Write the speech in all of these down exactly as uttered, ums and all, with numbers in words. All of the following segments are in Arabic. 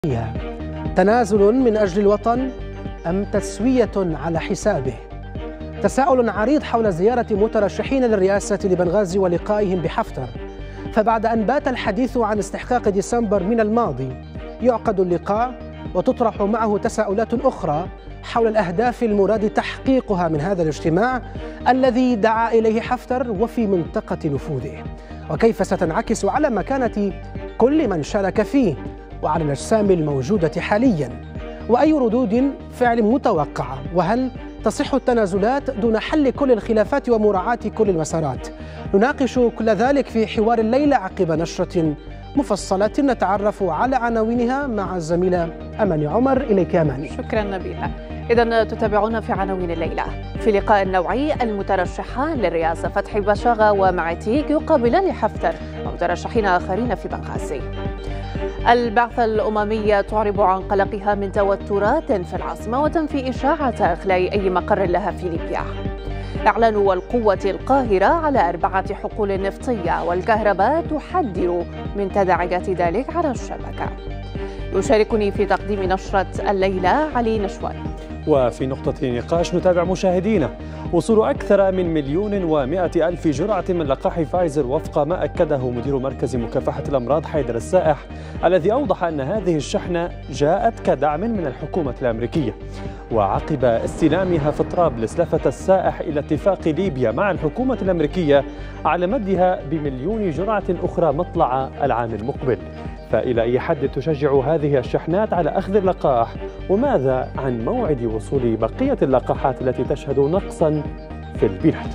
تنازل من أجل الوطن أم تسوية على حسابه؟ تساؤل عريض حول زيارة مترشحين للرئاسة لبنغازي ولقائهم بحفتر. فبعد أن بات الحديث عن استحقاق ديسمبر من الماضي، يعقد اللقاء وتطرح معه تساؤلات أخرى حول الأهداف المراد تحقيقها من هذا الاجتماع الذي دعا إليه حفتر وفي منطقة نفوذه، وكيف ستنعكس على مكانة كل من شارك فيه وعلى الأجسام الموجودة حالياً، وأي ردود فعل متوقعة، وهل تصح التنازلات دون حل كل الخلافات ومراعاة كل المسارات؟ نناقش كل ذلك في حوار الليلة عقب نشرة مفصلة نتعرف على عناوينها مع الزميلة أماني عمر. إليك يا أماني. شكرا نبيلة. إذن تتابعون في عناوين الليلة. في لقاء نوعي، المترشحان للرئاسة فتحي بشاغة ومعتيق يقابلان حفتر ومترشحين آخرين في بنغازي. البعثة الأممية تعرب عن قلقها من توترات في العاصمة وتنفي إشاعة إخلاء أي مقر لها في ليبيا. إعلان القوة القاهرة على أربعة حقول نفطية، والكهرباء تحذر من تداعيات ذلك على الشبكة. يشاركني في تقديم نشرة الليلة علي نشوان. وفي نقطة نقاش نتابع مشاهدينا وصول أكثر من مليون ومائة ألف جرعة من لقاح فايزر وفق ما أكده مدير مركز مكافحة الأمراض حيدر السائح، الذي أوضح أن هذه الشحنة جاءت كدعم من الحكومة الأمريكية. وعقب استلامها في طرابلس، لفت السائح إلى اتفاق ليبيا مع الحكومة الأمريكية على مدها بمليون جرعة أخرى مطلع العام المقبل. فإلى أي حد تشجع هذه الشحنات على أخذ اللقاح؟ وماذا عن موعد وصول بقية اللقاحات التي تشهد نقصا في البلاد؟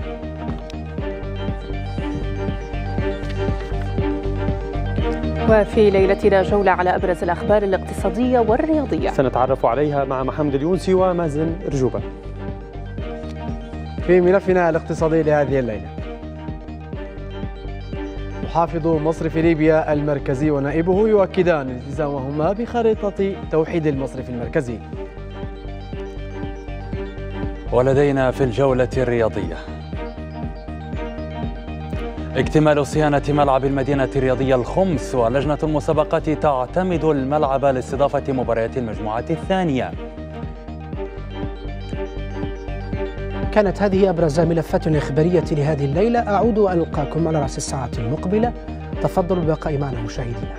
وفي ليلتنا جولة على أبرز الأخبار الاقتصادية والرياضية سنتعرف عليها مع محمد اليونسي ومازن رجوبة. في ملفنا الاقتصادي لهذه الليلة، محافظ مصرف ليبيا المركزي ونائبه يؤكدان التزامهما بخريطة توحيد المصرف المركزي. ولدينا في الجولة الرياضية اكتمال صيانة ملعب المدينة الرياضية الخمس، ولجنة المسابقات تعتمد الملعب لاستضافة مباريات المجموعة الثانية. كانت هذه أبرز ملفات الإخبارية لهذه الليلة. أعود وألقاكم على رأس الساعة المقبلة. تفضلوا البقاء معنا مشاهدينا.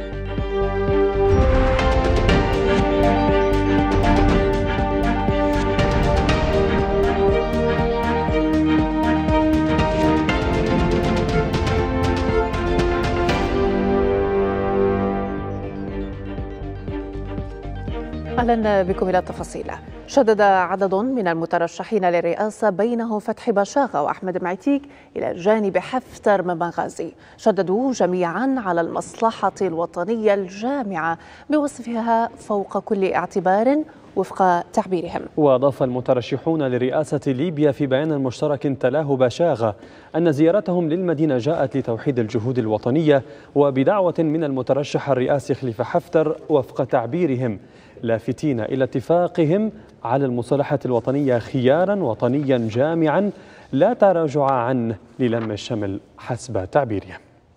أهلا بكم إلى التفاصيل. شدد عدد من المترشحين للرئاسة بينهم فتحي بشاغة وأحمد معتيق إلى جانب حفتر من بنغازي، شددوا جميعا على المصلحة الوطنية الجامعة بوصفها فوق كل اعتبار وفق تعبيرهم. وأضاف المترشحون لرئاسة ليبيا في بيان مشترك تلاه بشاغة أن زيارتهم للمدينة جاءت لتوحيد الجهود الوطنية وبدعوة من المترشح الرئاسي خليفة حفتر وفق تعبيرهم، لافتين إلى اتفاقهم على المصالحة الوطنية خيارا وطنيا جامعا لا تراجع عنه للم الشمل حسب تعبيرهم.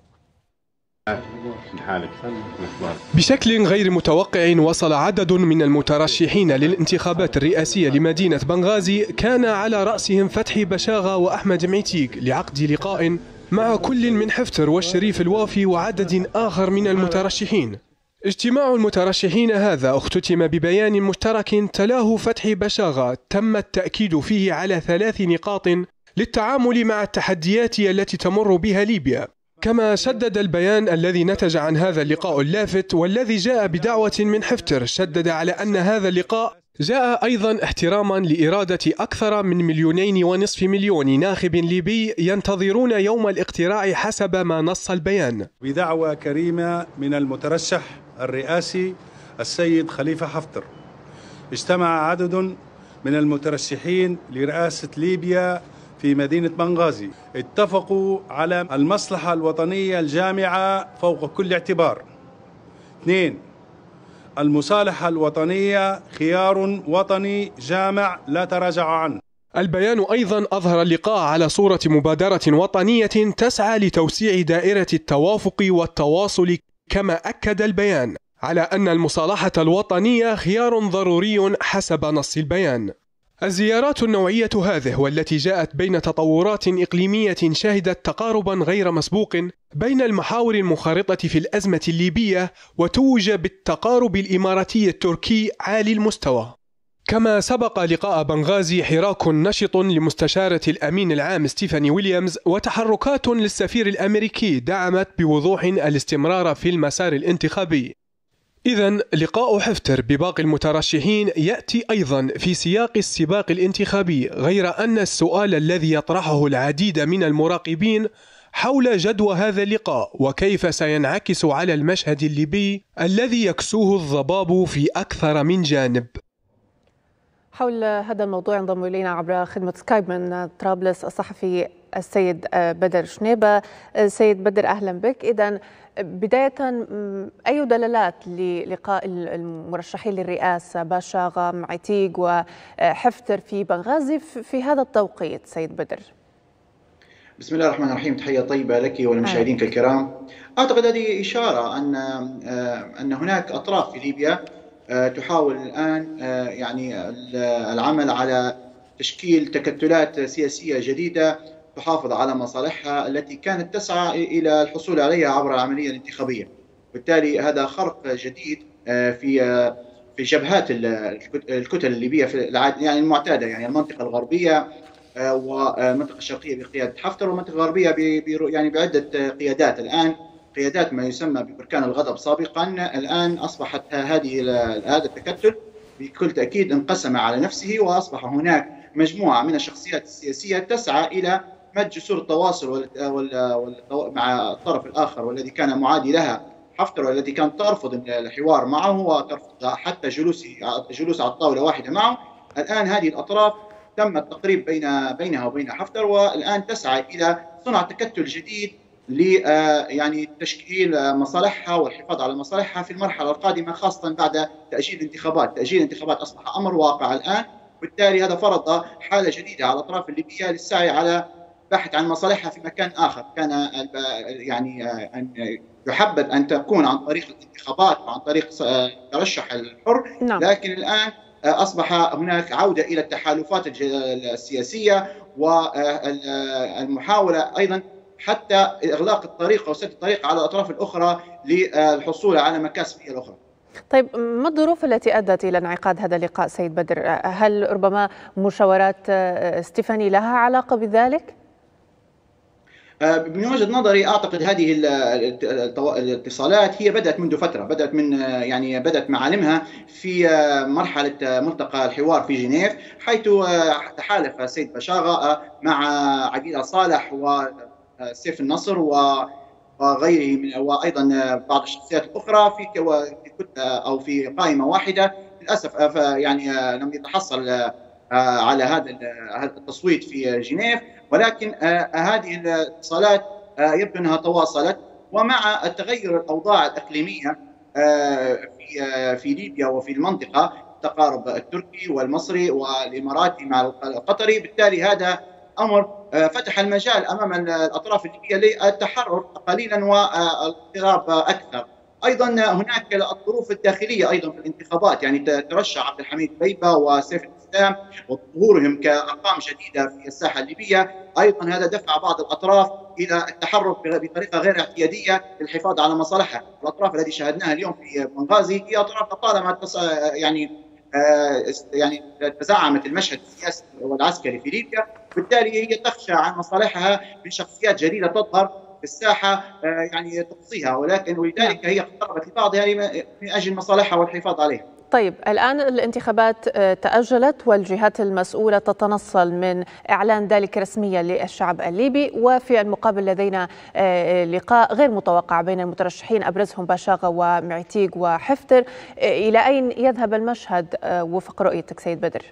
بشكل غير متوقع وصل عدد من المترشحين للانتخابات الرئاسية لمدينة بنغازي كان على رأسهم فتحي بشاغة وأحمد معتيق لعقد لقاء مع كل من حفتر والشريف الوافي وعدد آخر من المترشحين. اجتماع المترشحين هذا اختتم ببيان مشترك تلاه فتحي بشاغة تم التأكيد فيه على ثلاث نقاط للتعامل مع التحديات التي تمر بها ليبيا. كما شدد البيان الذي نتج عن هذا اللقاء اللافت والذي جاء بدعوة من حفتر، شدد على أن هذا اللقاء جاء أيضا احتراما لإرادة أكثر من مليونين ونصف مليون ناخب ليبي ينتظرون يوم الاقتراع حسب ما نص البيان. بدعوة كريمة من المترشح الرئاسي السيد خليفة حفتر، اجتمع عدد من المترشحين لرئاسة ليبيا في مدينة بنغازي، اتفقوا على المصلحة الوطنية الجامعة فوق كل اعتبار. اثنين، المصالحة الوطنية خيار وطني جامع لا تراجع عنه. البيان أيضا أظهر اللقاء على صورة مبادرة وطنية تسعى لتوسيع دائرة التوافق والتواصل. كما أكد البيان على أن المصالحة الوطنية خيار ضروري حسب نص البيان. الزيارات النوعية هذه والتي جاءت بين تطورات إقليمية شهدت تقاربا غير مسبوق بين المحاور المنخرطة في الأزمة الليبية، وتوج بالتقارب الإماراتي التركي عالي المستوى. كما سبق لقاء بنغازي حراك نشط لمستشارة الأمين العام ستيفاني ويليامز وتحركات للسفير الأمريكي دعمت بوضوح الاستمرار في المسار الانتخابي. إذن لقاء حفتر بباقي المترشحين يأتي أيضا في سياق السباق الانتخابي، غير أن السؤال الذي يطرحه العديد من المراقبين حول جدوى هذا اللقاء وكيف سينعكس على المشهد الليبي الذي يكسوه الضباب في أكثر من جانب. حول هذا الموضوع ينضم إلينا عبر خدمة سكايب من طرابلس الصحفي السيد بدر شنيبة. سيد بدر، أهلا بك. إذن بداية، أي دلالات للقاء المرشحين للرئاسة باشاغا معتيق وحفتر في بنغازي في هذا التوقيت سيد بدر؟ بسم الله الرحمن الرحيم، تحية طيبة لك ولمشاهدينك الكرام. أعتقد هذه إشارة أن أن هناك أطراف في ليبيا تحاول الآن يعني العمل على تشكيل تكتلات سياسية جديدة تحافظ على مصالحها التي كانت تسعى إلى الحصول عليها عبر العملية الانتخابية. بالتالي هذا خرق جديد في في جبهات الكتل الليبية في يعني المعتادة، يعني المنطقة الغربية والمنطقة الشرقية بقيادة حفتر، والمنطقة الغربية يعني بعدة قيادات. الآن قيادات ما يسمى ببركان الغضب سابقا، الآن أصبحت هذه هذا التكتل بكل تأكيد انقسم على نفسه، وأصبح هناك مجموعة من الشخصيات السياسية تسعى إلى مد جسور التواصل مع الطرف الآخر والذي كان معادي لها حفتر، والتي كانت ترفض الحوار معه وترفض حتى جلوس جلوس على الطاولة واحدة معه. الآن هذه الأطراف تم التقريب بين بينها وبين حفتر، والآن تسعى إلى صنع تكتل جديد ل يعني تشكيل مصالحها والحفاظ على مصالحها في المرحلة القادمة، خاصة بعد تأجيل الانتخابات. تأجيل الانتخابات أصبح أمر واقع الآن، بالتالي هذا فرض حالة جديدة على الأطراف الليبية للسعي على البحث عن مصالحها في مكان آخر. كان يعني أن يحبذ أن تكون عن طريق الانتخابات وعن طريق الترشح الحر، لكن الآن أصبح هناك عودة إلى التحالفات السياسية والمحاولة أيضا حتى إغلاق الطريق أو سد الطريق على الأطراف الأخرى للحصول على مكاسب الأخرى. طيب، ما الظروف التي أدت إلى انعقاد هذا اللقاء سيد بدر؟ هل ربما مشاورات ستيفاني لها علاقة بذلك؟ من وجهة نظري أعتقد هذه الاتصالات هي بدأت منذ فترة، بدأت من يعني بدأت معالمها في مرحلة ملتقى الحوار في جنيف، حيث تحالف السيد باشاغا مع عقيلة صالح وسيف النصر وغيره من وأيضا بعض الشخصيات الأخرى في كتلة أو في قائمة واحدة. للأسف يعني لم يتحصل على هذا التصويت في جنيف، ولكن هذه الاتصالات يبدو أنها تواصلت، ومع تغير الأوضاع الإقليمية في في ليبيا وفي المنطقة، التقارب التركي والمصري والإماراتي مع القطري، بالتالي هذا أمر فتح المجال أمام الأطراف الليبية للتحرر قليلا والاضطراب أكثر. أيضا هناك الظروف الداخلية أيضا في الانتخابات، يعني ترشح عبد الحميد بيبة وسيف الإسلام وظهورهم كأرقام جديدة في الساحة الليبية، أيضا هذا دفع بعض الأطراف إلى التحرك بطريقة غير اعتيادية للحفاظ على مصالحها. الأطراف التي شاهدناها اليوم في بنغازي هي أطراف طالما يعني يعني تزعمت المشهد السياسي والعسكري في ليبيا، بالتالي هي تخشى عن مصالحها من شخصيات جديدة تظهر في الساحة يعني تقصيها، ولكن ولذلك هي اقتربت لبعضها من أجل مصالحها والحفاظ عليها. طيب، الآن الانتخابات تأجلت والجهات المسؤولة تتنصل من إعلان ذلك رسميا للشعب الليبي، وفي المقابل لدينا لقاء غير متوقع بين المترشحين أبرزهم باشاغا ومعتيق وحفتر. إلى أين يذهب المشهد وفق رؤيتك سيد بدر؟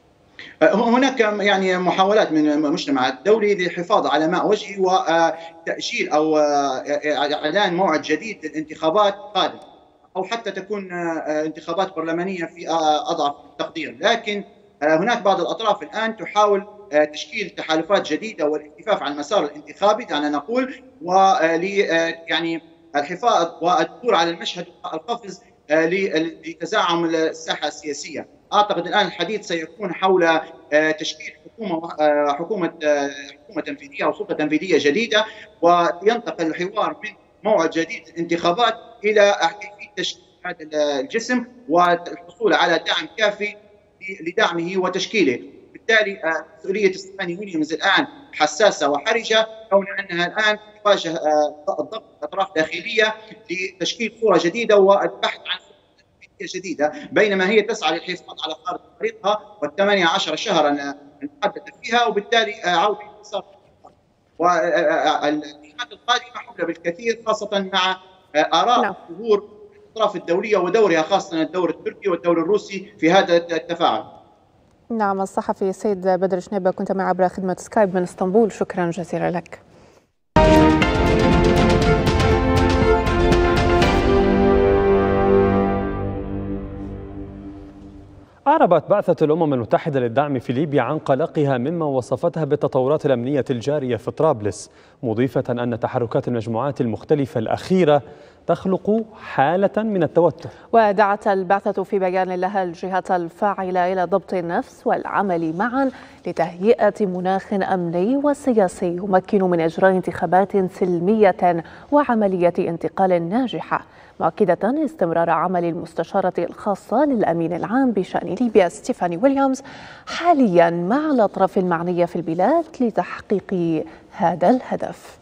هناك يعني محاولات من المجتمع الدولي للحفاظ على ماء وجهه وتأجيل أو إعلان موعد جديد للانتخابات قادم، أو حتى تكون انتخابات برلمانية في أضعف تقدير. لكن هناك بعض الأطراف الآن تحاول تشكيل تحالفات جديدة والالتفاف عن المسار الانتخابي دعنا نقول، ولي يعني الحفاظ والدخول على المشهد القفز لتزاعم الساحة السياسية. أعتقد الآن الحديث سيكون حول تشكيل حكومة حكومة حكومة تنفيذية أو سلطة تنفيذية جديدة، وينتقل الحوار من موعد جديد الانتخابات إلى كيفية تشكيل هذا الجسم والحصول على دعم كافي لدعمه وتشكيله. بالتالي مسؤولية ستيفاني ويليامز الآن حساسة وحرجة، كون أنها الآن تواجه ضغط أطراف داخلية لتشكيل صورة جديدة والبحث عن جديدة، بينما هي تسعى للحفاظ على خارطة طريقها والثمانية عشر شهرا المحددة فيها، وبالتالي عودة انتصار. والانتخابات القادمة حول بالكثير، خاصة مع آراء ظهور الأطراف الدولية ودورها، خاصة الدور التركي والدور الروسي في هذا التفاعل. نعم، الصحفي سيد بدر شنيبة كنت معي عبر خدمة سكايب من اسطنبول، شكرا جزيلا لك. أعربت بعثة الأمم المتحدة للدعم في ليبيا عن قلقها مما وصفتها بالتطورات الأمنية الجارية في طرابلس، مضيفة أن تحركات المجموعات المختلفة الأخيرة تخلق حالة من التوتر. ودعت البعثة في بيان لها الجهات الفاعلة إلى ضبط النفس والعمل معا لتهيئة مناخ أمني وسياسي يمكن من إجراء انتخابات سلمية وعملية انتقال ناجحة، مؤكدة استمرار عمل المستشارة الخاصة للأمين العام بشأن ليبيا ستيفاني ويليامز حاليا مع الأطراف المعنية في البلاد لتحقيق هذا الهدف.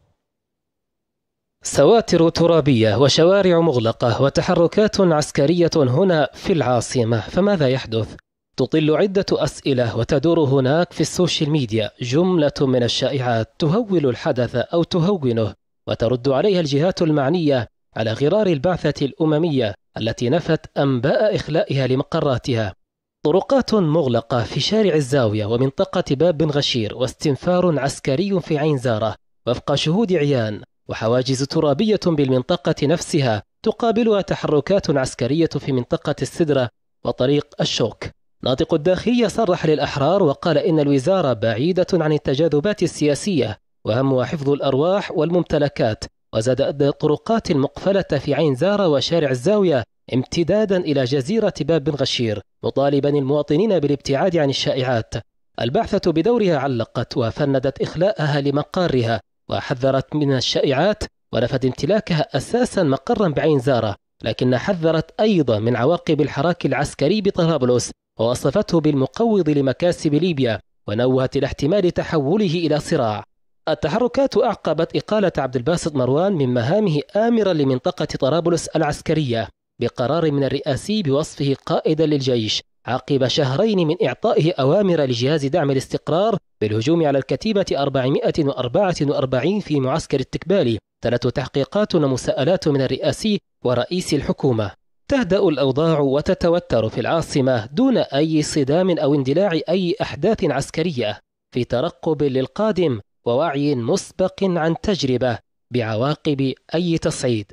سواتر ترابية وشوارع مغلقة وتحركات عسكرية هنا في العاصمة، فماذا يحدث؟ تطل عدة أسئلة وتدور هناك في السوشيال ميديا جملة من الشائعات تهول الحدث أو تهونه، وترد عليها الجهات المعنية على غرار البعثة الأممية التي نفت أنباء إخلائها لمقراتها. طرقات مغلقة في شارع الزاوية ومنطقة باب بن غشير، واستنفار عسكري في عين زارة وفق شهود عيان، وحواجز ترابية بالمنطقة نفسها تقابلها تحركات عسكرية في منطقة السدرة وطريق الشوك. ناطق الداخلية صرح للأحرار وقال إن الوزارة بعيدة عن التجاذبات السياسية وهمها حفظ الأرواح والممتلكات، وزاد أن الطرقات المقفلة في عين زارة وشارع الزاوية امتدادا إلى جزيرة باب بن غشير، مطالبا المواطنين بالابتعاد عن الشائعات. البعثة بدورها علقت وفندت إخلاءها لمقارها وحذرت من الشائعات ونفت امتلاكها أساسا مقرا بعين زارة، لكن حذرت أيضا من عواقب الحراك العسكري بطرابلس ووصفته بالمقوض لمكاسب ليبيا، ونوهت إلى احتمال تحوله إلى صراع. التحركات أعقبت إقالة عبد الباسط مروان من مهامه آمرا لمنطقة طرابلس العسكرية بقرار من الرئاسي بوصفه قائدا للجيش، عقب شهرين من إعطائه أوامر لجهاز دعم الاستقرار بالهجوم على الكتيبة أربعمائة وأربعة وأربعين في معسكر التكبالي. ثلاث تحقيقات ومساءلات من الرئاسي ورئيس الحكومة. تهدأ الأوضاع وتتوتر في العاصمة دون أي صدام أو اندلاع أي أحداث عسكرية، في ترقب للقادم ووعي مسبق عن تجربة بعواقب أي تصعيد.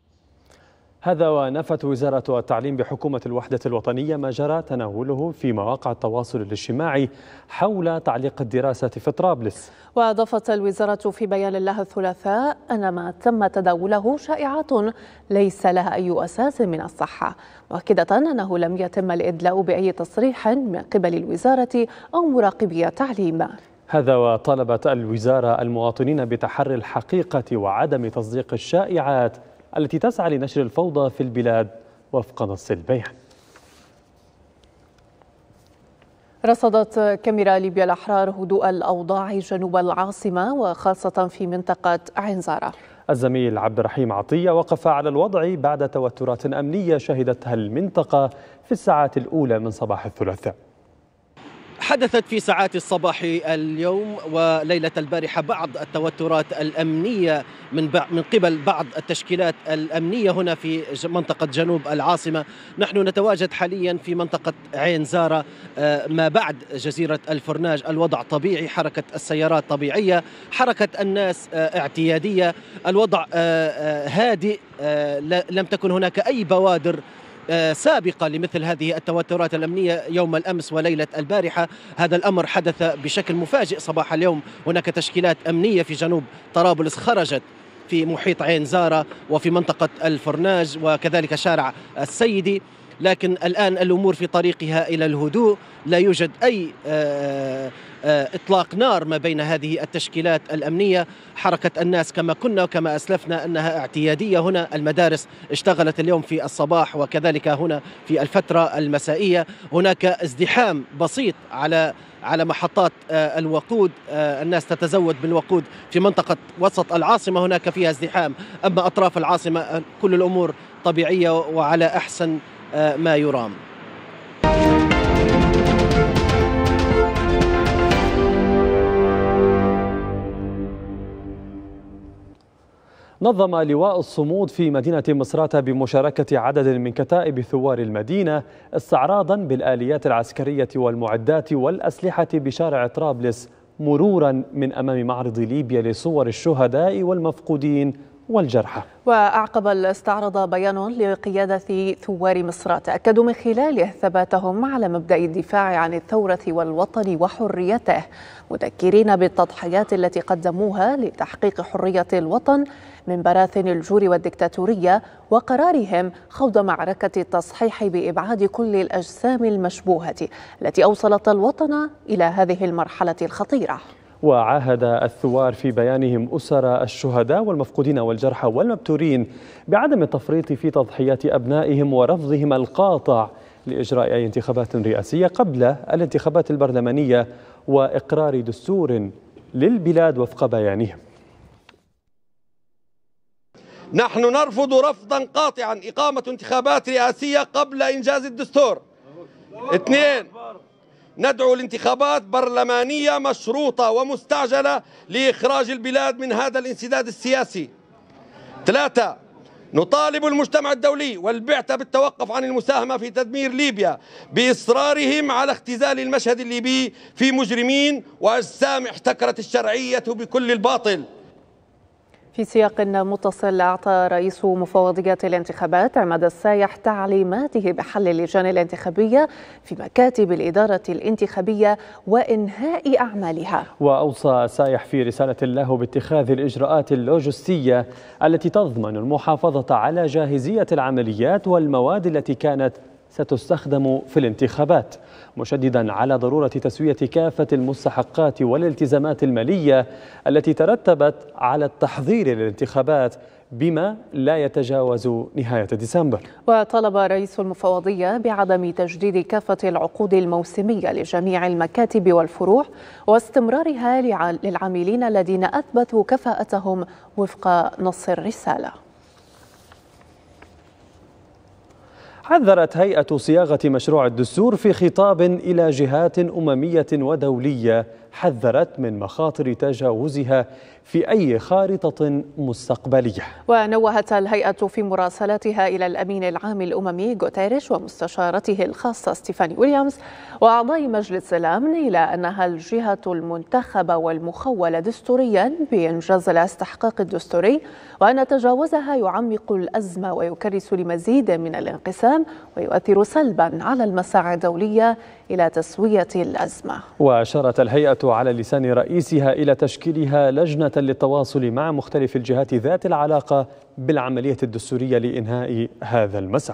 هذا ونفت وزارة التعليم بحكومة الوحدة الوطنية ما جرى تناوله في مواقع التواصل الاجتماعي حول تعليق الدراسة في طرابلس. وأضافت الوزارة في بيان لها الثلاثاء أن ما تم تداوله شائعات ليس لها أي أساس من الصحة، مؤكدة أنه لم يتم الإدلاء بأي تصريح من قبل الوزارة أو مراقبي التعليم. هذا وطلبت الوزارة المواطنين بتحري الحقيقة وعدم تصديق الشائعات التي تسعى لنشر الفوضى في البلاد وفق نص البيان. رصدت كاميرا ليبيا الأحرار هدوء الأوضاع جنوب العاصمة وخاصة في منطقة عين زارة. الزميل عبد الرحيم عطية وقف على الوضع بعد توترات أمنية شهدتها المنطقة في الساعات الأولى من صباح الثلاثاء. حدثت في ساعات الصباح اليوم وليلة البارحة بعض التوترات الأمنية من من قبل بعض التشكيلات الأمنية هنا في منطقة جنوب العاصمة. نحن نتواجد حاليا في منطقة عين زارة ما بعد جزيرة الفرناج. الوضع طبيعي، حركة السيارات طبيعية، حركة الناس اعتيادية، الوضع هادئ، لم تكن هناك أي بوادر سابقة لمثل هذه التوترات الأمنية يوم الأمس وليلة البارحة. هذا الأمر حدث بشكل مفاجئ صباح اليوم. هناك تشكيلات أمنية في جنوب طرابلس خرجت في محيط عين زارة وفي منطقة الفرناج وكذلك شارع السيدي، لكن الآن الأمور في طريقها إلى الهدوء، لا يوجد أي إطلاق نار ما بين هذه التشكيلات الأمنية. حركة الناس كما كنا وكما أسلفنا أنها اعتيادية هنا، المدارس اشتغلت اليوم في الصباح وكذلك هنا في الفترة المسائية. هناك ازدحام بسيط على على محطات الوقود، الناس تتزود بالوقود في منطقة وسط العاصمة، هناك فيها ازدحام، أما أطراف العاصمة كل الأمور طبيعية وعلى أحسن ما يرام. نظم لواء الصمود في مدينة مصراتة بمشاركة عدد من كتائب ثوار المدينة استعراضا بالآليات العسكرية والمعدات والأسلحة بشارع طرابلس، مرورا من أمام معرض ليبيا لصور الشهداء والمفقودين والجرحى. وأعقب الاستعراض بيان لقيادة ثوار مصراتة أكدوا من خلاله ثباتهم على مبدأ الدفاع عن الثورة والوطن وحريته، مذكرين بالتضحيات التي قدموها لتحقيق حرية الوطن من براثن الجور والدكتاتورية، وقرارهم خوض معركة التصحيح بإبعاد كل الأجسام المشبوهة التي أوصلت الوطن إلى هذه المرحلة الخطيرة. وعاهد الثوار في بيانهم أسر الشهداء والمفقودين والجرحى والمبتورين بعدم التفريط في تضحيات أبنائهم ورفضهم القاطع لإجراء أي انتخابات رئاسية قبل الانتخابات البرلمانية وإقرار دستور للبلاد وفق بيانهم. نحن نرفض رفضا قاطعا إقامة انتخابات رئاسية قبل إنجاز الدستور. اثنين، ندعو لانتخابات برلمانية مشروطة ومستعجلة لإخراج البلاد من هذا الانسداد السياسي. ثلاثة، نطالب المجتمع الدولي والبعثة بالتوقف عن المساهمة في تدمير ليبيا بإصرارهم على اختزال المشهد الليبي في مجرمين وأجسام احتكرت الشرعية بكل الباطل. في سياق متصل، أعطى رئيس مفوضية الانتخابات عماد السايح تعليماته بحل اللجان الانتخابية في مكاتب الإدارة الانتخابية وإنهاء أعمالها. وأوصى سايح في رسالة له باتخاذ الإجراءات اللوجستية التي تضمن المحافظة على جاهزية العمليات والمواد التي كانت ستستخدم في الانتخابات، مشددا على ضرورة تسوية كافة المستحقات والالتزامات المالية التي ترتبت على التحضير للانتخابات بما لا يتجاوز نهاية ديسمبر. وطلب رئيس المفوضية بعدم تجديد كافة العقود الموسمية لجميع المكاتب والفروع واستمرارها للعاملين الذين أثبتوا كفاءتهم وفق نص الرسالة. حذرت هيئة صياغة مشروع الدستور في خطاب إلى جهات أممية ودولية، حذرت من مخاطر تجاوزها في أي خارطة مستقبلية. ونوهت الهيئة في مراسلاتها إلى الأمين العام الأممي غوتيريش ومستشارته الخاصة ستيفاني ويليامز وأعضاء مجلس الأمن إلى أنها الجهة المنتخبة والمخولة دستوريا بإنجاز الاستحقاق الدستوري، وأن تجاوزها يعمق الأزمة ويكرس لمزيد من الانقسام ويؤثر سلبا على المساعي الدولية إلى تسوية الأزمة. وأشارت الهيئة على لسان رئيسها إلى تشكيلها لجنة للتواصل مع مختلف الجهات ذات العلاقة بالعملية الدستورية لإنهاء هذا المسار.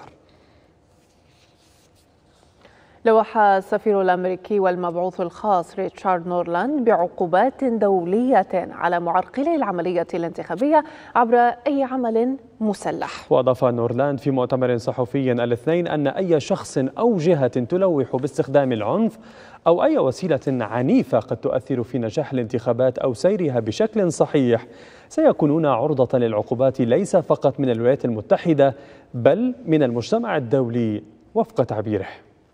لوح السفير الأمريكي والمبعوث الخاص ريتشارد نورلاند بعقوبات دولية على معرقلي العملية الانتخابية عبر أي عمل مسلح. وأضاف نورلاند في مؤتمر صحفي الاثنين أن أي شخص أو جهة تلوح باستخدام العنف أو أي وسيلة عنيفة قد تؤثر في نجاح الانتخابات أو سيرها بشكل صحيح سيكونون عرضة للعقوبات ليس فقط من الولايات المتحدة بل من المجتمع الدولي وفق تعبيره.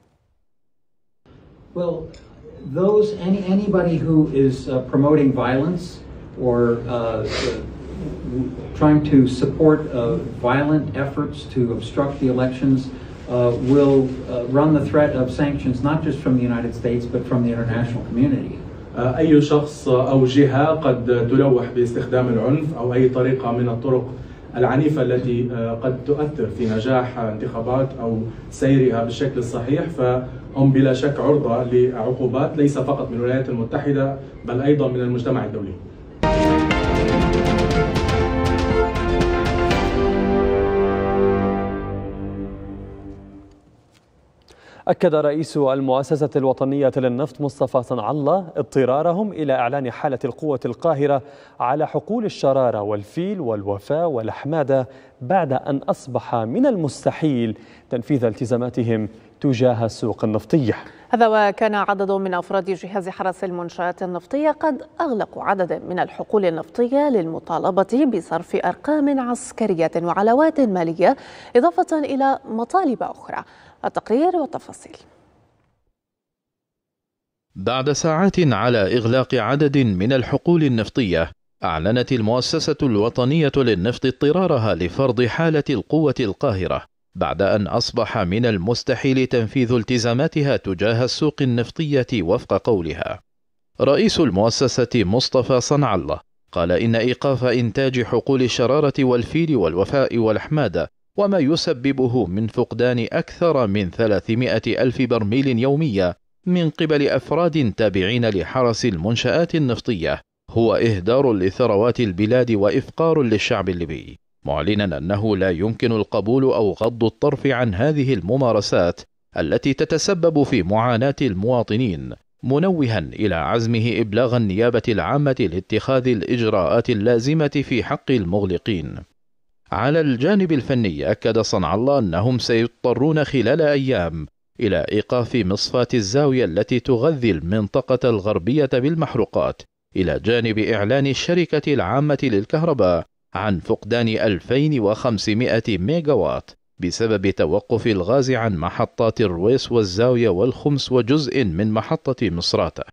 Well, those any anybody who is uh, promoting violence or uh, trying to support uh, violent efforts to obstruct the elections uh, will uh, run the threat of sanctions not just from the United States but from the international community. أي شخص أو جهة قد تلوح باستخدام العنف أو أي طريقة من الطرق العنيفة التي قد تؤثر في نجاح انتخابات أو سيرها بالشكل الصحيح فهم بلا شك عرضة لعقوبات ليس فقط من الولايات المتحدة بل أيضا من المجتمع الدولي. أكد رئيس المؤسسة الوطنية للنفط مصطفى صنع الله اضطرارهم إلى إعلان حالة القوة القاهرة على حقول الشرارة والفيل والوفاء والأحمادة بعد أن أصبح من المستحيل تنفيذ التزاماتهم تجاه السوق النفطية. هذا وكان عدد من أفراد جهاز حرس المنشآت النفطية قد أغلقوا عدد من الحقول النفطية للمطالبة بصرف أرقام عسكرية وعلاوات مالية إضافة إلى مطالب أخرى. التقرير والتفاصيل. بعد ساعات على إغلاق عدد من الحقول النفطية، أعلنت المؤسسة الوطنية للنفط اضطرارها لفرض حالة القوة القاهرة بعد أن أصبح من المستحيل تنفيذ التزاماتها تجاه السوق النفطية وفق قولها. رئيس المؤسسة مصطفى صنع الله قال إن إيقاف إنتاج حقول الشرارة والفيل والوفاء والأحمادة وما يسببه من فقدان أكثر من ثلاثمائة ألف برميل يوميا من قبل أفراد تابعين لحرس المنشآت النفطية هو إهدار لثروات البلاد وإفقار للشعب الليبي، معلنا أنه لا يمكن القبول أو غض الطرف عن هذه الممارسات التي تتسبب في معاناة المواطنين، منوها إلى عزمه إبلاغ النيابة العامة لاتخاذ الإجراءات اللازمة في حق المغلقين. على الجانب الفني أكد صنع الله أنهم سيضطرون خلال أيام إلى إيقاف مصفاة الزاوية التي تغذي المنطقة الغربية بالمحروقات، إلى جانب إعلان الشركة العامة للكهرباء عن فقدان ألفين وخمسمائة ميجاوات بسبب توقف الغاز عن محطات الرويس والزاوية والخمس وجزء من محطة مصراتة.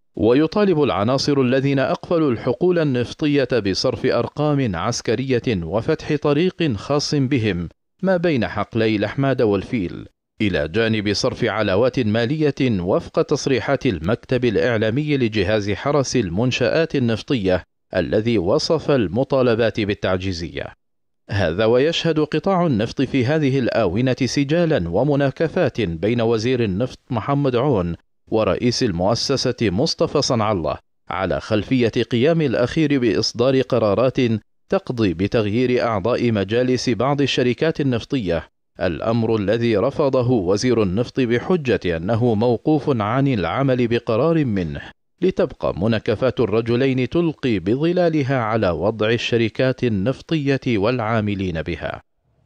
ويطالب العناصر الذين أقفلوا الحقول النفطية بصرف أرقام عسكرية وفتح طريق خاص بهم ما بين حقلي الأحماد والفيل، إلى جانب صرف علاوات مالية وفق تصريحات المكتب الإعلامي لجهاز حرس المنشآت النفطية الذي وصف المطالبات بالتعجيزية. هذا ويشهد قطاع النفط في هذه الآونة سجالا ومناكفات بين وزير النفط محمد عون ورئيس المؤسسة مصطفى صنع الله على خلفية قيام الأخير بإصدار قرارات تقضي بتغيير أعضاء مجالس بعض الشركات النفطية، الأمر الذي رفضه وزير النفط بحجة أنه موقوف عن العمل بقرار منه، لتبقى مناكفات الرجلين تلقي بظلالها على وضع الشركات النفطية والعاملين بها.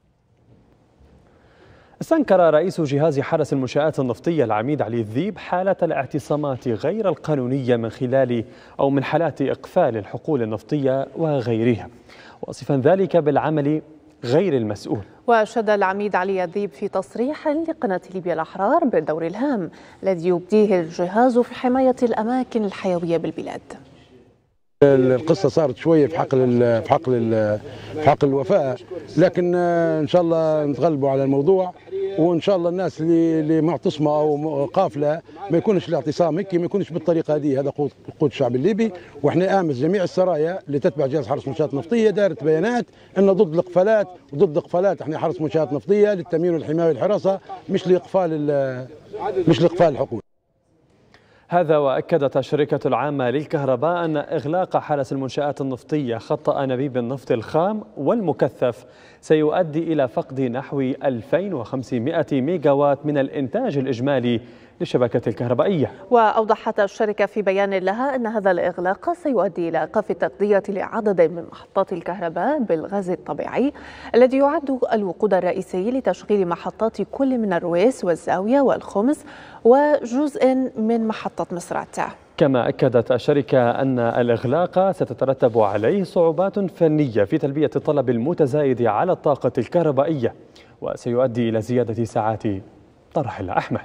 استنكر رئيس جهاز حرس المنشآت النفطية العميد علي الذيب حالة الاعتصامات غير القانونية من خلال أو من حالات إقفال الحقول النفطية وغيرها، واصفا ذلك بالعمل غير المسؤول. وشد العميد علي الذيب في تصريح لقناة ليبيا الأحرار بالدور الهام الذي يبديه الجهاز في حماية الأماكن الحيوية بالبلاد. القصة صارت شوية في حقل في حقل في حقل الوفاء، لكن إن شاء الله نتغلبوا على الموضوع، وإن شاء الله الناس اللي اللي معتصمة أو قافلة ما يكونش الاعتصام هيك، ما يكونش بالطريقة هذه. هذا قوت قوت الشعب الليبي، وإحنا آمس جميع السرايا اللي تتبع جهاز حرس منشآت نفطية دارت بيانات أنه ضد الإقفالات، وضد إقفالات إحنا حرس منشآت نفطية للتأمين والحماية والحراسة، مش لإقفال مش لإقفال الحقول. هذا وأكدت الشركة العامة للكهرباء أن إغلاق حرس المنشآت النفطية خط أنابيب النفط الخام والمكثف سيؤدي إلى فقد نحو ألفين وخمسمائة ميجاوات من الإنتاج الإجمالي للشبكة الكهربائية. وأوضحت الشركة في بيان لها أن هذا الإغلاق سيؤدي إلى إيقاف التغذية لعدد من محطات الكهرباء بالغاز الطبيعي الذي يعد الوقود الرئيسي لتشغيل محطات كل من الرويس والزاوية والخمس وجزء من محطة مصراتة. كما أكدت الشركة أن الإغلاق ستترتب عليه صعوبات فنية في تلبية الطلب المتزايد على الطاقة الكهربائية، وسيؤدي إلى زيادة ساعات طرح الأحمال.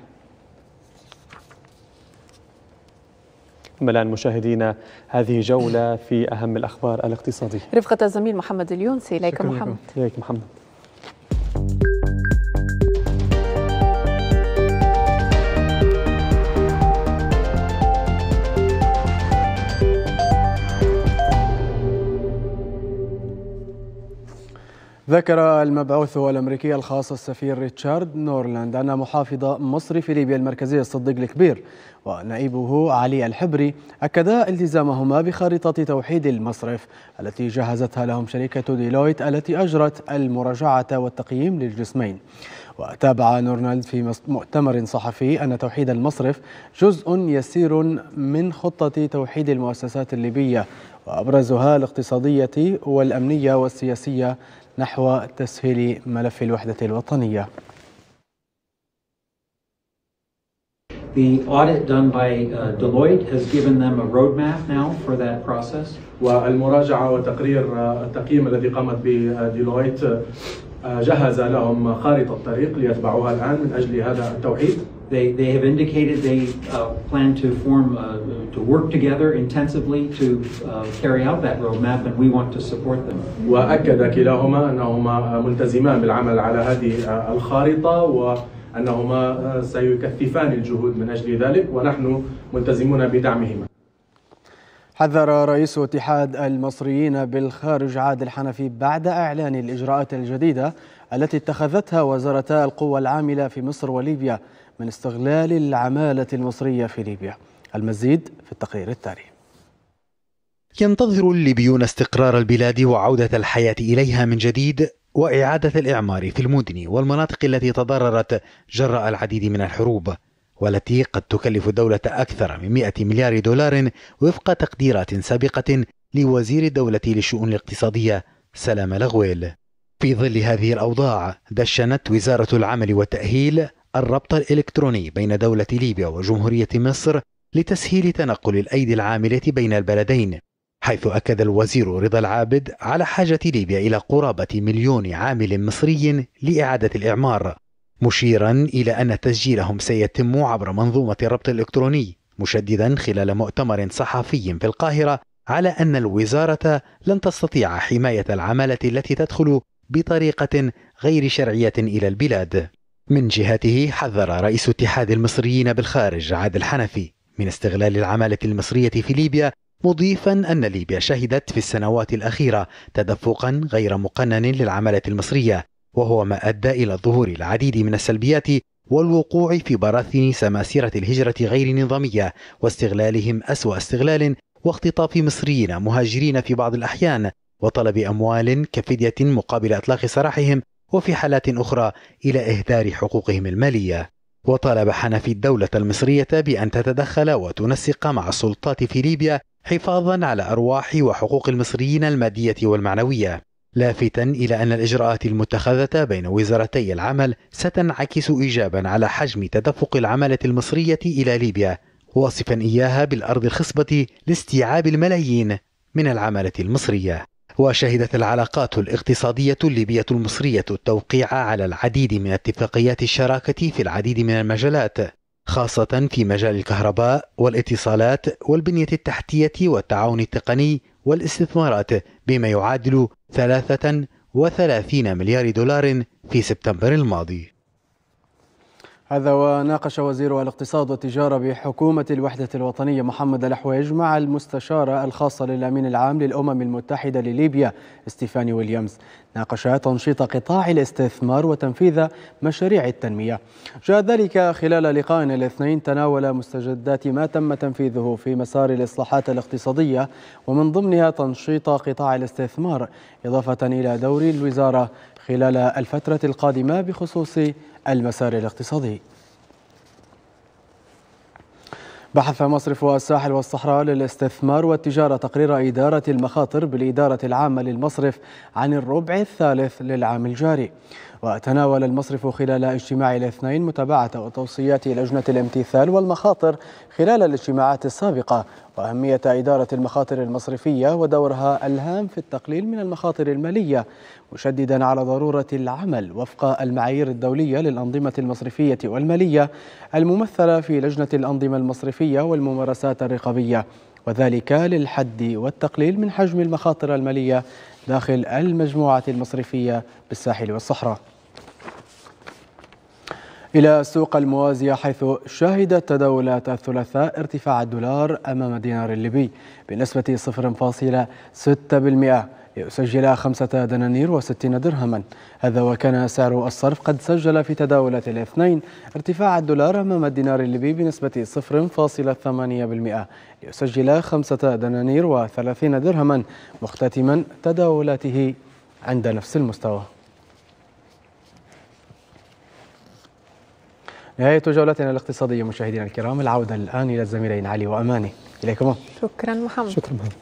الآن مشاهدينا هذه جولة في أهم الأخبار الاقتصادية. رفقة الزميل محمد اليونسي. إليك محمد. إليك محمد. ذكر المبعوث الأمريكي الخاص السفير ريتشارد نورلاند أن محافظ مصر في ليبيا المركزية الصديق الكبير ونائبه علي الحبري أكدا التزامهما بخارطة توحيد المصرف التي جهزتها لهم شركة ديلويت التي أجرت المراجعة والتقييم للجسمين. وتابع نورلاند في مؤتمر صحفي أن توحيد المصرف جزء يسير من خطة توحيد المؤسسات الليبية، وأبرزها الاقتصادية والأمنية والسياسية نحو تسهيل ملف الوحدة الوطنية. The audit done by uh, Deloitte has given them a roadmap now for that process. والمراجعة وتقرير التقييم الذي قامت به ديلويت جهز لهم خارطة الطريق ليتبعوها الآن من أجل هذا التوحيد. They they have indicated they uh, plan to form uh, to work together intensively to uh, carry out that roadmap, and we want to support them. وأكد كلاهما أنهما ملتزمان بالعمل على هذه الخارطة وأنهما سيكثفان الجهود من أجل ذلك، ونحن ملتزمون بدعمهما. حذر رئيس اتحاد المصريين بالخارج عادل حنفي بعد إعلان الإجراءات الجديدة التي اتخذتها وزارتا القوى العاملة في مصر وليبيا من استغلال العمالة المصرية في ليبيا. المزيد في التقرير التالي. ينتظر الليبيون استقرار البلاد وعودة الحياة إليها من جديد وإعادة الإعمار في المدن والمناطق التي تضررت جراء العديد من الحروب، والتي قد تكلف الدولة أكثر من مئة مليار دولار وفق تقديرات سابقة لوزير الدولة للشؤون الاقتصادية سلام لغويل. في ظل هذه الأوضاع دشنت وزارة العمل والتأهيل الربط الإلكتروني بين دولة ليبيا وجمهورية مصر لتسهيل تنقل الأيدي العاملة بين البلدين، حيث أكد الوزير رضا العابد على حاجة ليبيا إلى قرابة مليون عامل مصري لإعادة الإعمار، مشيرا إلى أن تسجيلهم سيتم عبر منظومة الربط الإلكتروني، مشددا خلال مؤتمر صحفي في القاهرة على أن الوزارة لن تستطيع حماية العمالة التي تدخل بطريقة غير شرعية إلى البلاد. من جهته حذر رئيس اتحاد المصريين بالخارج عادل حنفي من استغلال العمالة المصرية في ليبيا، مضيفا أن ليبيا شهدت في السنوات الأخيرة تدفقا غير مقنن للعمالة المصرية، وهو ما أدى إلى ظهور العديد من السلبيات والوقوع في براثن سماسرة الهجرة غير النظامية واستغلالهم أسوأ استغلال، واختطاف مصريين مهاجرين في بعض الأحيان وطلب أموال كفدية مقابل إطلاق سراحهم، وفي حالات أخرى إلى إهدار حقوقهم المالية. وطالب حنفي الدولة المصرية بأن تتدخل وتنسق مع السلطات في ليبيا حفاظا على أرواح وحقوق المصريين المادية والمعنوية، لافتا إلى أن الإجراءات المتخذة بين وزارتي العمل ستنعكس إيجابا على حجم تدفق العمالة المصرية إلى ليبيا، واصفا إياها بالأرض الخصبة لاستيعاب الملايين من العمالة المصرية. وشهدت العلاقات الاقتصادية الليبية المصرية التوقيع على العديد من اتفاقيات الشراكة في العديد من المجالات، خاصة في مجال الكهرباء والاتصالات والبنية التحتية والتعاون التقني والاستثمارات، بما يعادل ثلاثة وثلاثين مليار دولار في سبتمبر الماضي. هذا وناقش وزير الاقتصاد والتجارة بحكومة الوحدة الوطنية محمد الحويج مع المستشارة الخاصة للأمين العام للأمم المتحدة لليبيا ستيفاني ويليامز ناقش تنشيط قطاع الاستثمار وتنفيذ مشاريع التنمية. جاء ذلك خلال لقاء الاثنين تناول مستجدات ما تم تنفيذه في مسار الإصلاحات الاقتصادية، ومن ضمنها تنشيط قطاع الاستثمار، إضافة إلى دور الوزارة خلال الفترة القادمة بخصوص المسار الاقتصادي. بحث مصرف الساحل والصحراء للاستثمار والتجارة تقرير إدارة المخاطر بالإدارة العامة للمصرف عن الربع الثالث للعام الجاري. وتناول المصرف خلال اجتماع الاثنين متابعة وتوصيات لجنة الامتثال والمخاطر خلال الاجتماعات السابقة، وأهمية إدارة المخاطر المصرفية ودورها الهام في التقليل من المخاطر المالية، مشددا على ضرورة العمل وفق المعايير الدولية للأنظمة المصرفية والمالية الممثلة في لجنة الأنظمة المصرفية والممارسات الرقابية، وذلك للحد والتقليل من حجم المخاطر المالية داخل المجموعة المصرفية بالساحل والصحراء. إلى السوق الموازية، حيث شهدت تداولات الثلاثاء ارتفاع الدولار أمام الدينار الليبي بنسبة صفر فاصلة ستة بالمئة ليسجل خمسة دنانير وستين درهما. هذا وكان سعر الصرف قد سجل في تداولات الاثنين ارتفاع الدولار أمام الدينار الليبي بنسبة صفر فاصلة ثمانية بالمئة ليسجل خمسة دنانير وثلاثين درهما، مختتما تداولاته عند نفس المستوى. نهاية جولتنا الاقتصادية مشاهدينا الكرام، العودة الآن إلى الزميلين علي وأماني. إليكم. شكرا محمد. شكرا محمد.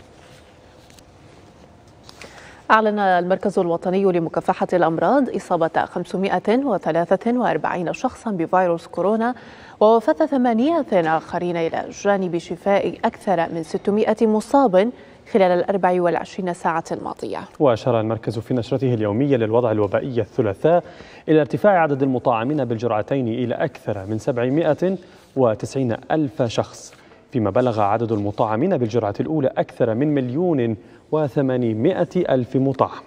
أعلن المركز الوطني لمكافحة الأمراض إصابة خمسمائة وثلاثة وأربعين شخصا بفيروس كورونا ووفاة ثمانية آخرين إلى جانب شفاء أكثر من ستمائة مصاب خلال الأربع والعشرين ساعة الماضية. وأشار المركز في نشرته اليومية للوضع الوبائي الثلاثاء إلى ارتفاع عدد المطعمين بالجرعتين إلى أكثر من سبعمائة وتسعين ألف شخص، فيما بلغ عدد المطعمين بالجرعة الأولى أكثر من مليون وثمانمائة ألف مطعم.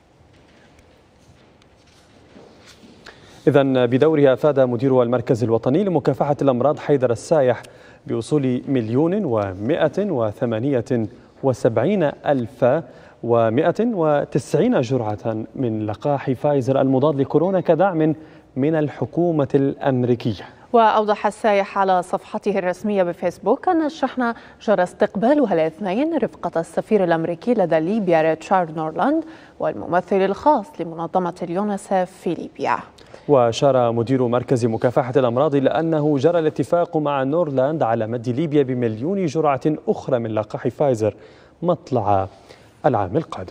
إذن بدورها أفاد مدير المركز الوطني لمكافحة الأمراض حيدر السايح بوصول مليون ومائة وثمانية وسبعين ألف ومائة وتسعين جرعة من لقاح فايزر المضاد لكورونا كدعم من الحكومة الأمريكية. وأوضح السايح على صفحته الرسمية بفيسبوك أن الشحنة جرى استقبالها الاثنين رفقة السفير الأمريكي لدى ليبيا ريتشارد نورلاند والممثل الخاص لمنظمة اليونيسف في ليبيا. وأشار مدير مركز مكافحة الأمراض إلى أنه جرى الاتفاق مع نورلاند على مد ليبيا بمليون جرعة أخرى من لقاح فايزر مطلع العام القادم.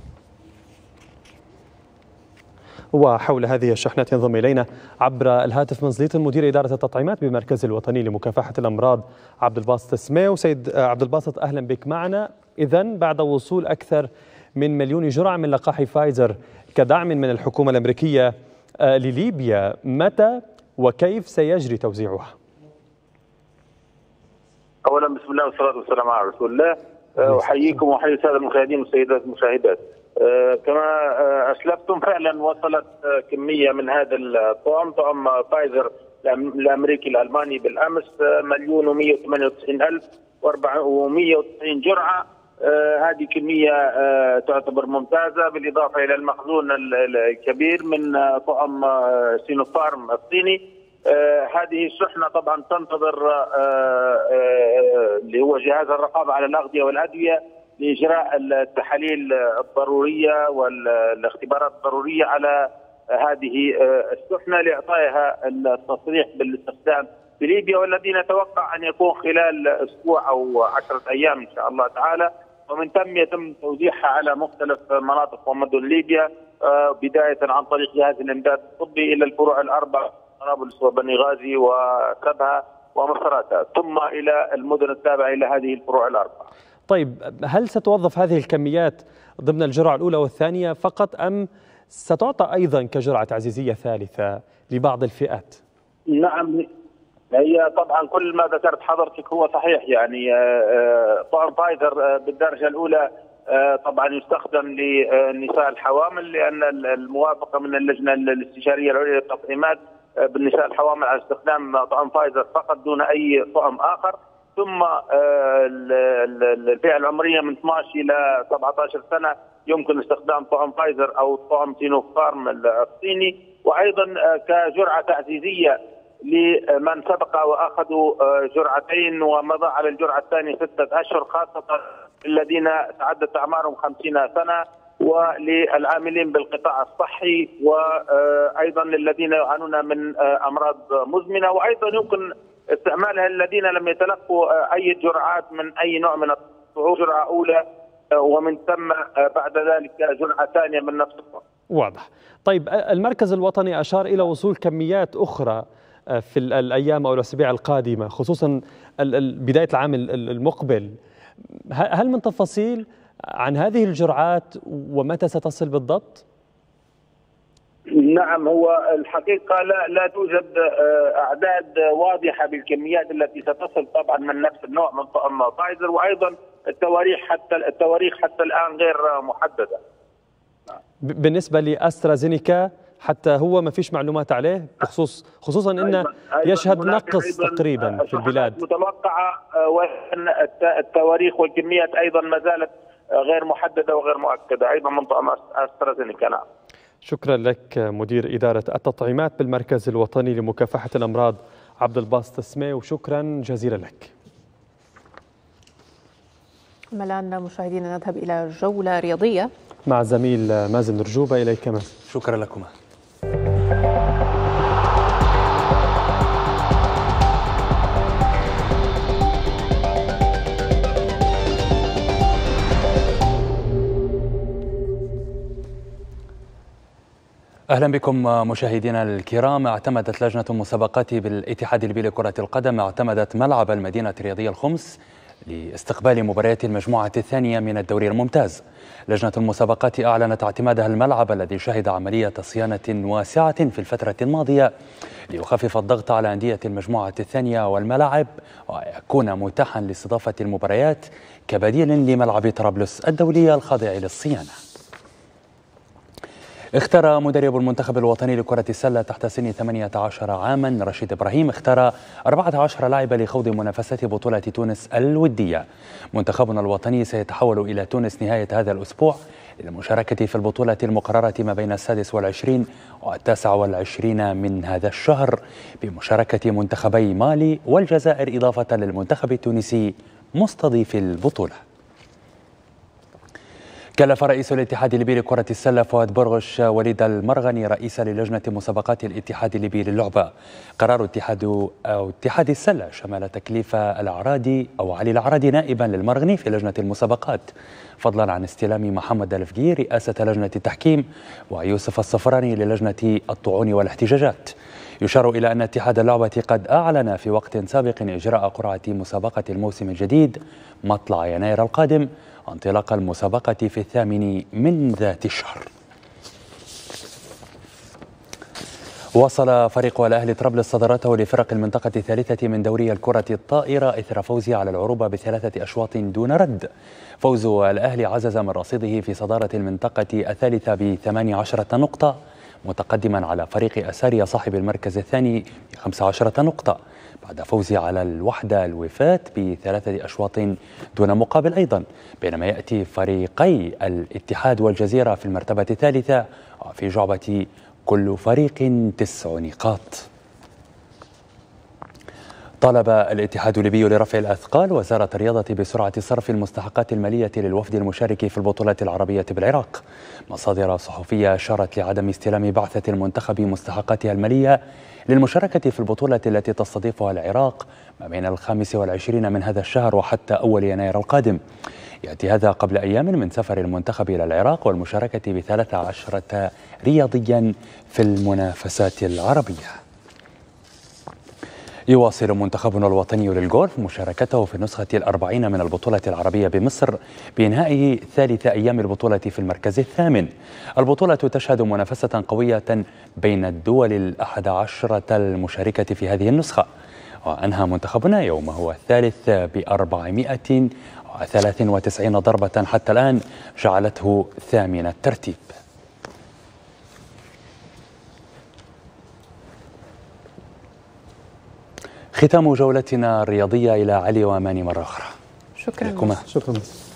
وحول هذه الشحنة ينضم إلينا عبر الهاتف من زليط مدير إدارة التطعيمات بالمركز الوطني لمكافحة الأمراض عبد الباسط سميو. سيد عبد الباسط أهلا بك معنا. إذن بعد وصول أكثر من مليون جرعة من لقاح فايزر كدعم من الحكومة الأمريكية لليبيا، متى وكيف سيجري توزيعها؟ أولا بسم الله والصلاة والسلام على رسول الله. أحييكم وأحيي السادة المشاهدين والسيدات المشاهدات. كما أسلفتم فعلا وصلت كمية من هذا الطعم، طعم فايزر الأمريكي الألماني بالأمس مليون ومائة وثمانية وتسعين ألف وأربعمائة وتسعين جرعة. هذه كمية تعتبر ممتازة، بالإضافة إلى المخزون الكبير من طعم سينوفارم الصيني. هذه الشحنة طبعا تنتظر اللي هو جهاز الرقابة على الأغذية والأدوية لإجراء التحاليل الضرورية والاختبارات الضرورية على هذه الشحنة لإعطائها التصريح بالاستخدام في ليبيا، والذي نتوقع أن يكون خلال أسبوع أو عشرة أيام إن شاء الله تعالى، ومن ثم يتم توزيعها على مختلف مناطق ومدن ليبيا بداية عن طريق جهاز الإمداد الطبي إلى الفروع الأربع طرابلس وبني غازي وسبها ومصراتة، ثم إلى المدن التابعة إلى هذه الفروع الأربع. طيب هل ستوظف هذه الكميات ضمن الجرعة الأولى والثانية فقط، أم ستعطى أيضا كجرعة تعزيزية ثالثة لبعض الفئات؟ نعم، هي طبعا كل ما ذكرت حضرتك هو صحيح. يعني طعم فايزر بالدرجة الأولى طبعا يستخدم للنساء الحوامل، لأن الموافقة من اللجنة الاستشارية العليا للتطعيمات بالنساء الحوامل على استخدام طعم فايزر فقط دون أي طعم آخر. ثم الفئة العمرية من اثني عشر إلى سبعة عشر سنة يمكن استخدام طعم فايزر أو طعم سينوفارم الصيني، وأيضا كجرعة تعزيزية لمن سبق وأخذوا جرعتين ومضى على الجرعة الثانية ستة أشهر، خاصة الذين تعدت أعمارهم خمسين سنة، وللعاملين بالقطاع الصحي، وأيضا للذين يعانون من أمراض مزمنة، وأيضا يمكن استعمالها الذين لم يتلقوا أي جرعات من أي نوع من الطعوم، جرعة أولى ومن ثم بعد ذلك جرعة ثانية من نفس الطعم. واضح. طيب المركز الوطني أشار إلى وصول كميات أخرى في الأيام أو الأسابيع القادمة، خصوصا بداية العام المقبل. هل من تفاصيل عن هذه الجرعات ومتى ستصل بالضبط؟ نعم، هو الحقيقة لا لا توجد أعداد واضحة بالكميات التي ستصل طبعا من نفس النوع من طعم فايزر، وأيضا التواريخ حتى التواريخ حتى الآن غير محددة. بالنسبة لأسترازينيكا حتى هو ما فيش معلومات عليه بخصوص خصوصا انه يشهد نقص تقريبا في البلاد متوقعة، وان التواريخ والكميات ايضا ما زالت غير محددة وغير مؤكدة ايضا من طعم أسترازينيكا. نعم. شكرا لك مدير إدارة التطعيمات بالمركز الوطني لمكافحة الأمراض عبد الباسط سميو، وشكرا جزيلا لك. الآن مشاهدينا نذهب إلى جولة رياضية مع زميل مازن رجوبة. إليك مازن. شكرا لكم. أهلا بكم مشاهدينا الكرام. اعتمدت لجنة المسابقات بالاتحاد الليبي لكرة القدم اعتمدت ملعب المدينة الرياضية الخمس لاستقبال مباريات المجموعة الثانية من الدوري الممتاز. لجنة المسابقات أعلنت اعتمادها الملعب الذي شهد عملية صيانة واسعة في الفترة الماضية ليخفف الضغط على أندية المجموعة الثانية والملاعب ويكون متاحا لاستضافة المباريات كبديل لملعب طرابلس الدولي الخاضع للصيانة. اختار مدرب المنتخب الوطني لكرة السلة تحت سن ثمانية عشر عاما رشيد إبراهيم اختار أربعة عشر لاعبا لخوض منافسات بطولة تونس الودية. منتخبنا الوطني سيتحول إلى تونس نهاية هذا الأسبوع للمشاركة في البطولة المقررة ما بين السادس والعشرين والتاسع والعشرين من هذا الشهر بمشاركة منتخبي مالي والجزائر إضافة للمنتخب التونسي مستضيف البطولة. كلف رئيس الاتحاد الليبي لكرة السلة فؤاد برغش وليد المرغني رئيسا للجنة مسابقات الاتحاد الليبي للعبة. قرار اتحاد أو اتحاد السلة شمل تكليف الأعرادي أو علي الأعرادي نائبا للمرغني في لجنة المسابقات، فضلا عن استلام محمد الفقي رئاسة لجنة التحكيم ويوسف الصفراني للجنة الطعون والاحتجاجات. يشار إلى أن اتحاد اللعبة قد أعلن في وقت سابق إجراء قرعة مسابقة الموسم الجديد مطلع يناير القادم، انطلاق المسابقة في الثامن من ذات الشهر. واصل فريق الأهلي طرابلس صدارته لفرق المنطقة الثالثة من دوري الكرة الطائرة إثر فوزه على العروبة بثلاثة أشواط دون رد. فوز الأهلي عزز من رصيده في صدارة المنطقة الثالثة بثمان عشرة نقطة، متقدما على فريق أساريا صاحب المركز الثاني بخمس عشرة نقطة بعد فوزه على الوحدة الوفات بثلاثة أشواط دون مقابل أيضا، بينما يأتي فريقي الاتحاد والجزيرة في المرتبة الثالثة وفي جعبة كل فريق تسع نقاط. طالب الاتحاد الليبي لرفع الأثقال وزارة الرياضة بسرعة صرف المستحقات المالية للوفد المشارك في البطولة العربية بالعراق. مصادر صحفية أشارت لعدم استلام بعثة المنتخب مستحقاتها المالية للمشاركة في البطولة التي تستضيفها العراق ما بين الخامس والعشرين من هذا الشهر وحتى أول يناير القادم. يأتي هذا قبل أيام من سفر المنتخب إلى العراق والمشاركة بثلاث عشرة رياضيا في المنافسات العربية. يواصل منتخبنا الوطني للجولف مشاركته في النسخة الأربعين من البطولة العربية بمصر بإنهائه ثالث أيام البطولة في المركز الثامن. البطولة تشهد منافسة قوية بين الدول الأحد عشرة المشاركة في هذه النسخة، وأنهى منتخبنا يومه الثالث بأربعمائة وثلاث وتسعين ضربة حتى الآن جعلته ثامن الترتيب. ختام جولتنا الرياضية إلى علي وأماني مرة أخرى. شكرا لكم. شكرا.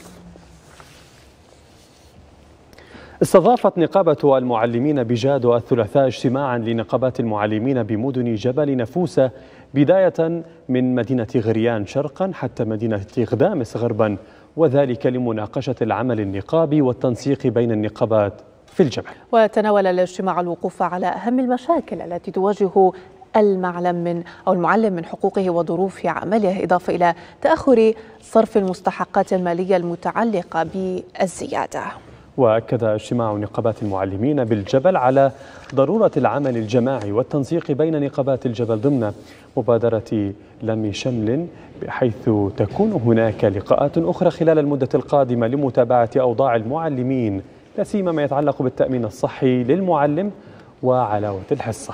استضافت نقابة المعلمين بجاد الثلاثاء اجتماعا لنقابات المعلمين بمدن جبل نفوسة بداية من مدينة غريان شرقا حتى مدينة غدامس غربا، وذلك لمناقشة العمل النقابي والتنسيق بين النقابات في الجبل. وتناول الاجتماع الوقوف على أهم المشاكل التي تواجه المعلم من أو المعلم من حقوقه وظروف عمله، إضافة إلى تأخر صرف المستحقات المالية المتعلقة بالزيادة. وأكد اجتماع نقابات المعلمين بالجبل على ضرورة العمل الجماعي والتنسيق بين نقابات الجبل ضمن مبادرة لم شمل، بحيث تكون هناك لقاءات أخرى خلال المدة القادمة لمتابعة أوضاع المعلمين، لا سيما ما يتعلق بالتأمين الصحي للمعلم وعلاوة الحصة.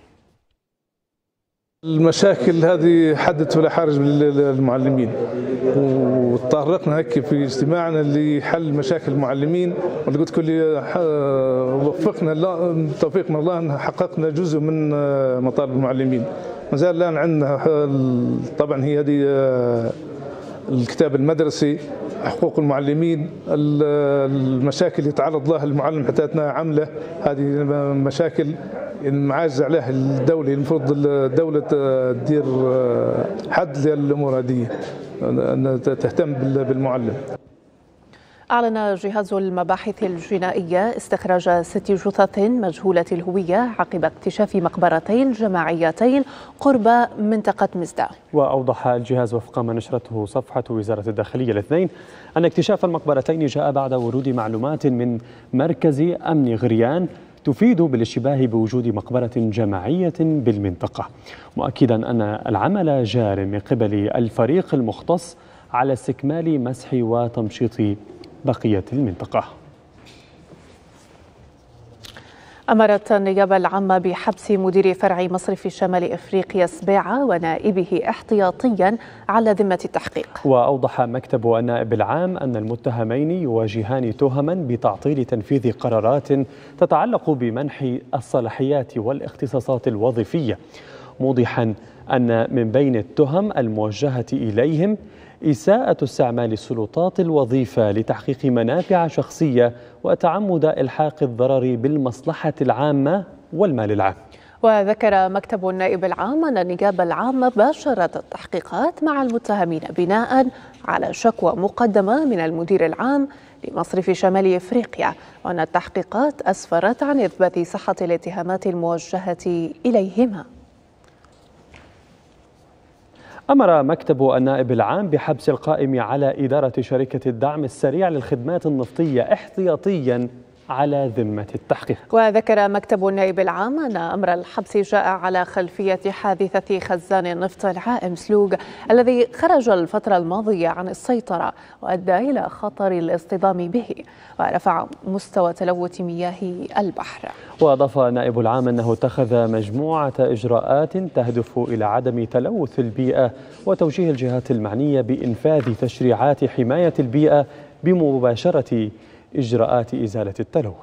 المشاكل هذه حدث ولا حرج للمعلمين، وتطرقنا هيك في اجتماعنا لحل مشاكل المعلمين، وقلت كل وفقنا الله توفيقنا الله ان حققنا جزء من مطالب المعلمين. ما زال الان عندنا طبعا هي هذه الكتاب المدرسي، حقوق المعلمين، المشاكل اللي يتعرض لها المعلم حتى اثناء عمله، هذه مشاكل معاجز عليها الدولة. المفروض الدولة تدير حد للأمور هذه، أن تهتم بالمعلم. أعلن جهاز المباحث الجنائية استخراج ست جثث مجهولة الهوية عقب اكتشاف مقبرتين جماعيتين قرب منطقة مزدة. وأوضح الجهاز وفق ما نشرته صفحة وزارة الداخلية الاثنين أن اكتشاف المقبرتين جاء بعد ورود معلومات من مركز أمن غريان تفيد بالاشتباه بوجود مقبرة جماعية بالمنطقة، مؤكدا أن العمل جار من قبل الفريق المختص على استكمال مسح وتمشيط بقية المنطقة. أمرت النيابة العامة بحبس مدير فرع مصرف شمال إفريقيا سبيعة ونائبه احتياطيا على ذمة التحقيق. وأوضح مكتب النائب العام أن المتهمين يواجهان تهما بتعطيل تنفيذ قرارات تتعلق بمنح الصلاحيات والاختصاصات الوظيفية، موضحا أن من بين التهم الموجهة إليهم إساءة استعمال السلطات الوظيفة لتحقيق منافع شخصية وتعمد إلحاق الضرر بالمصلحة العامة والمال العام. وذكر مكتب النائب العام أن النيابة العامة باشرت التحقيقات مع المتهمين بناء على شكوى مقدمة من المدير العام لمصرف شمال إفريقيا، وأن التحقيقات أسفرت عن إثبات صحة الاتهامات الموجهة إليهما. أمر مكتب النائب العام بحبس القائم على إدارة شركة الدعم السريع للخدمات النفطية احتياطيا على ذمة التحقيق. وذكر مكتب النائب العام أن أمر الحبس جاء على خلفية حادثة خزان النفط العائم سلوق الذي خرج الفترة الماضية عن السيطرة وأدى إلى خطر الاصطدام به ورفع مستوى تلوث مياه البحر. وأضاف النائب العام أنه اتخذ مجموعة إجراءات تهدف إلى عدم تلوث البيئة وتوجيه الجهات المعنية بإنفاذ تشريعات حماية البيئة بمباشرة إجراءات إزالة التلوث.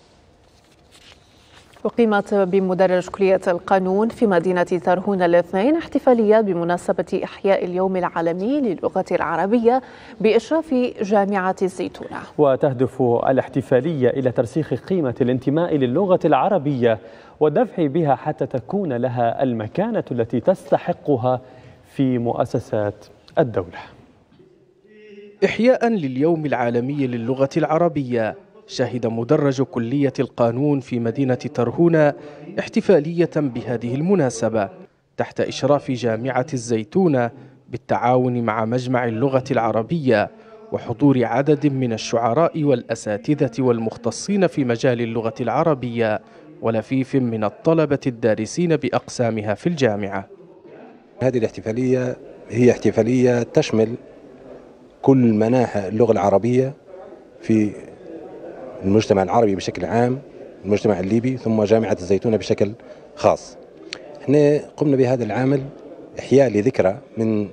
أقيمت بمدرج كلية القانون في مدينة ترهون الاثنين احتفالية بمناسبة إحياء اليوم العالمي للغة العربية بإشراف جامعة الزيتونة. وتهدف الاحتفالية إلى ترسيخ قيمة الانتماء للغة العربية والدفع بها حتى تكون لها المكانة التي تستحقها في مؤسسات الدولة. إحياء لليوم العالمي للغة العربية، شهد مدرج كلية القانون في مدينة ترهون احتفالية بهذه المناسبة تحت إشراف جامعة الزيتونة بالتعاون مع مجمع اللغة العربية وحضور عدد من الشعراء والأساتذة والمختصين في مجال اللغة العربية ولفيف من الطلبة الدارسين بأقسامها في الجامعة. هذه الاحتفالية هي احتفالية تشمل كل مناحي اللغة العربية في المجتمع العربي بشكل عام، المجتمع الليبي، ثم جامعة الزيتونة بشكل خاص. احنا قمنا بهذا العمل إحياء لذكرى من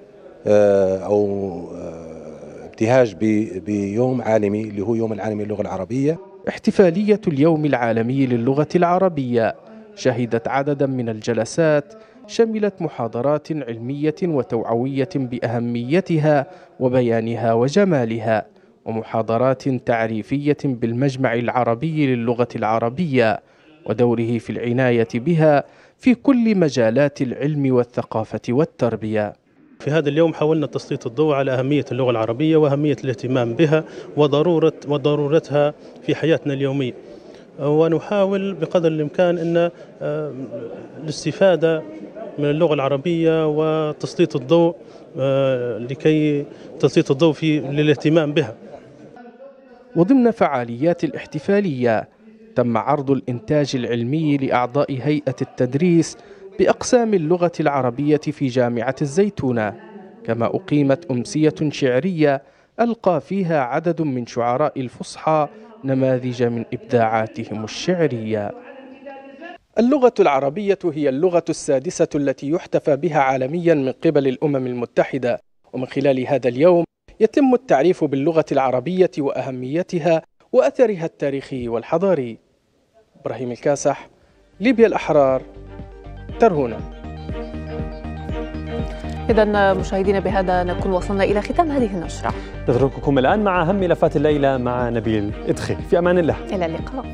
أو ابتهاج بيوم عالمي اللي هو يوم العالمي للغة العربية. احتفالية اليوم العالمي للغة العربية شهدت عددا من الجلسات شملت محاضرات علمية وتوعوية بأهميتها وبيانها وجمالها، ومحاضرات تعريفية بالمجمع العربي للغة العربية ودوره في العناية بها في كل مجالات العلم والثقافة والتربية. في هذا اليوم حاولنا تسليط الضوء على أهمية اللغة العربية وأهمية الاهتمام بها وضرورة وضرورتها في حياتنا اليومية، ونحاول بقدر الإمكان أن الاستفادة من اللغة العربية وتسليط الضوء لكي تسليط الضوء في للاهتمام بها. وضمن فعاليات الاحتفالية تم عرض الإنتاج العلمي لأعضاء هيئة التدريس بأقسام اللغة العربية في جامعة الزيتونة، كما أقيمت أمسية شعرية ألقى فيها عدد من شعراء الفصحى نماذج من إبداعاتهم الشعرية. اللغة العربية هي اللغة السادسة التي يحتفى بها عالميا من قبل الأمم المتحدة، ومن خلال هذا اليوم يتم التعريف باللغة العربية وأهميتها وأثرها التاريخي والحضاري. إبراهيم الكاسح، ليبيا الأحرار، ترهون. إذا مشاهدينا بهذا نكون وصلنا إلى ختام هذه النشرة. نترككم الآن مع أهم ملفات الليلة مع نبيل إدخيل. في أمان الله. إلى اللقاء.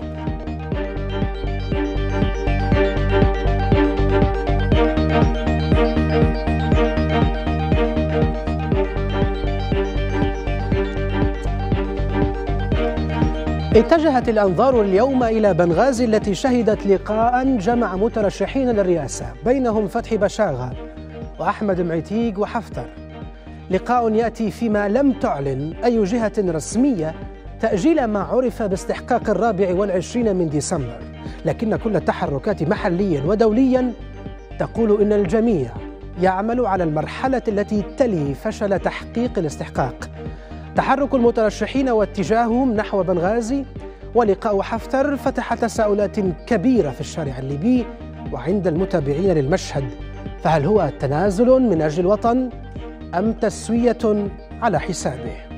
اتجهت الأنظار اليوم إلى بنغازي التي شهدت لقاء جمع مترشحين للرئاسة بينهم فتحي بشاغة وأحمد معتيق وحفتر. لقاء يأتي فيما لم تعلن أي جهة رسمية تأجيل ما عرف باستحقاق الرابع والعشرين من ديسمبر، لكن كل التحركات محليا ودوليا تقول إن الجميع يعمل على المرحلة التي تلي فشل تحقيق الاستحقاق. تحرك المترشحين واتجاههم نحو بنغازي ولقاء حفتر فتح تساؤلات كبيرة في الشارع الليبي وعند المتابعين للمشهد، فهل هو تنازل من أجل الوطن أم تسوية على حسابه؟